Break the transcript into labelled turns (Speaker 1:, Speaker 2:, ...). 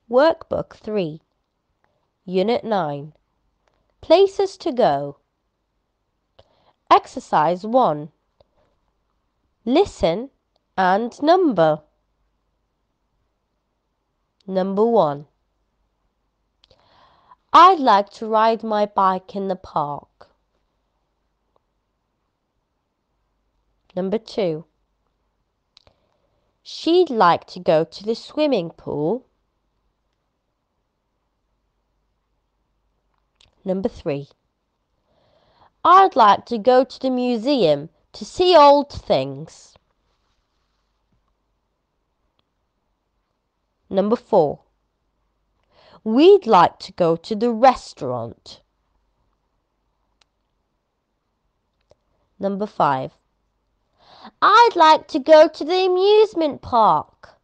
Speaker 1: Workbook 3, Unit 9, Places to Go. Exercise 1. Listen and number. Number 1. I'd like to ride my bike in the park. Number 2. She'd like to go to the swimming pool. Number 3. I'd like to go to the museum to see old things. Number 4. We'd like to go to the restaurant. Number 5. I'd like to go to the amusement park.